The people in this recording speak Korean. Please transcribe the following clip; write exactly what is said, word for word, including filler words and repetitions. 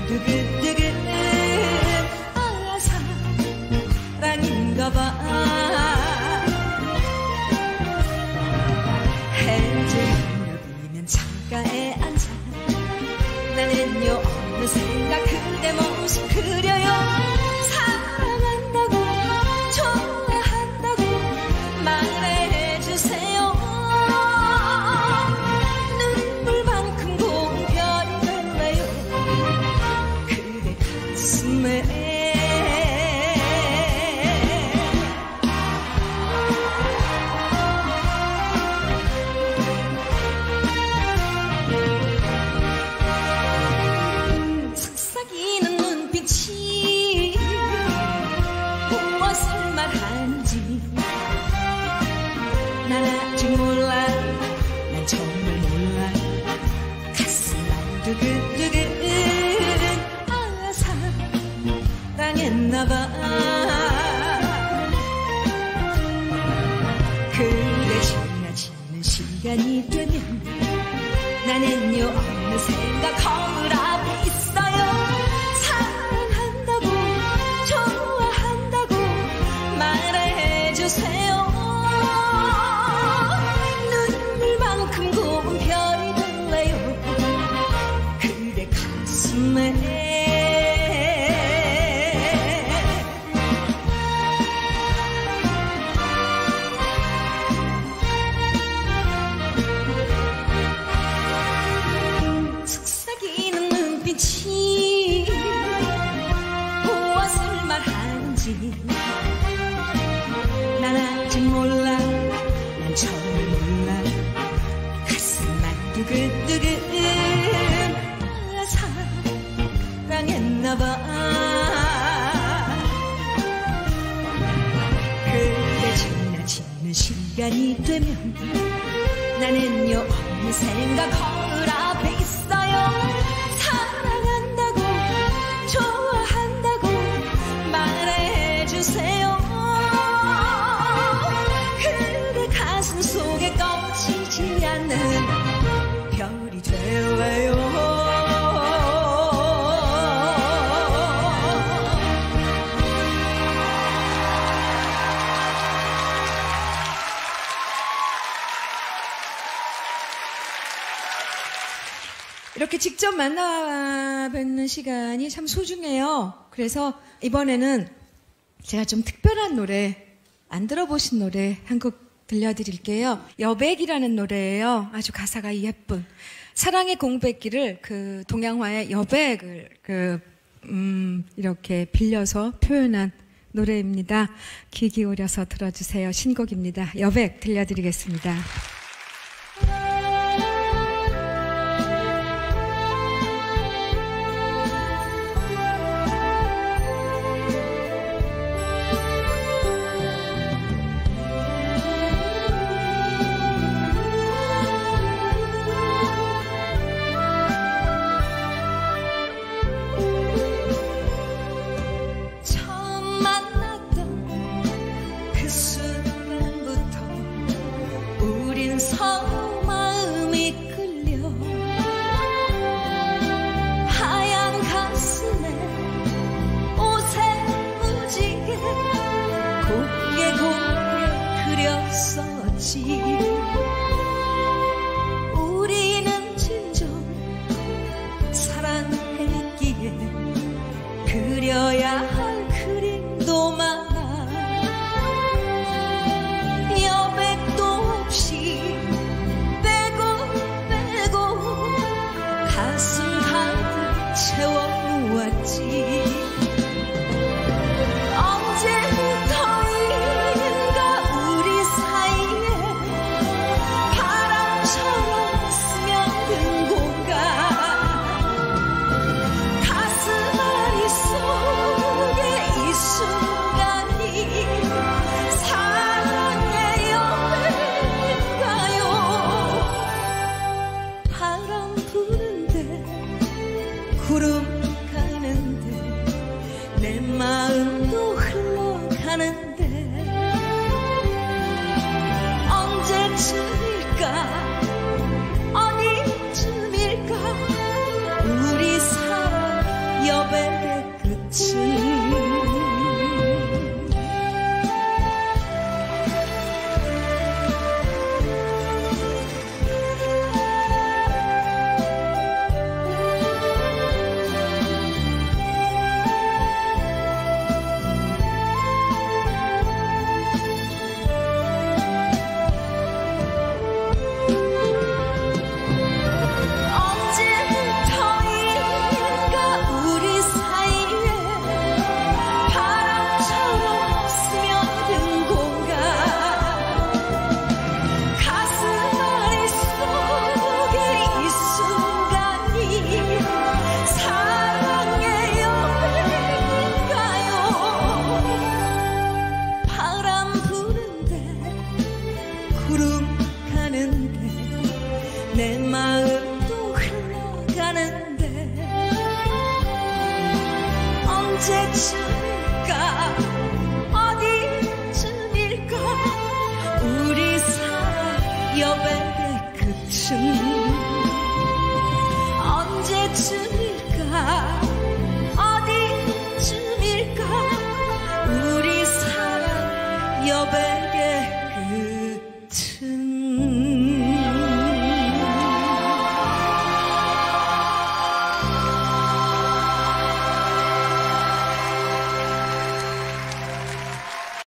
두근두근 아 사랑인가 봐. 해질 무렵이면 창가에 앉아 나는요 어느 생각 그대 모습 그려요. 사랑한다고 좋아한다고 말해주세요. 눈물만큼 고운 별이 될래요 그대 가슴에. 속삭이는 눈빛이 무엇을 말하는지 난 아직 몰라. 난 정말 몰라. 가슴만 두근두근 아 사랑했나봐. 그대 지나치는 시간이 되면 나는요 어느샌가 거울 앞에 있어요. 사랑한다고 좋아한다고 말해주세요. 눈물만큼 고운 별이 될래요 그대 가슴에. 속삭이는 눈빛이 무엇을 말하는지 난 아직 몰라. 난 정말 몰라. 가슴만 두근두근 아 사랑했나봐. 그대 지나치는 시간이 되면 나는요 어느샌가 거울 앞에 있어요. 사랑한다고 좋아한다고 말해주세요. 그대 가슴 속에 꺼지지 않는 별이 될래요. 이렇게 직접 만나 뵙는 시간이 참 소중해요. 그래서 이번에는 제가 좀 특별한 노래, 안 들어보신 노래 한 곡 들려드릴게요. 여백이라는 노래예요. 아주 가사가 예쁜 사랑의 공백기를 그 동양화의 여백을 그 음, 이렇게 빌려서 표현한 노래입니다. 귀 기울여서 들어주세요. 신곡입니다. 여백 들려드리겠습니다. 서 마음이 끌려 하얀 가슴에 옷에 무지개 곱게 곱게 그렸었지. 우리는 진정 사랑했기에 그려야 할 그림도 많아. 여백도 없이 가슴 가득 채워놓았지. 언제부터인가 우리 사이에 바람처럼 스며든 공간 가슴 아리 속에 이 순간이 사랑의 여백인가요. 바람 부는데 구름 가는데 내 마음도 흘러가는데 언제쯤일까 어디쯤일까 우리 사랑 언제쯤일까 어디쯤일까 우리 사랑 여백의 끝은 언제쯤일까 어디쯤일까 우리 사랑 여백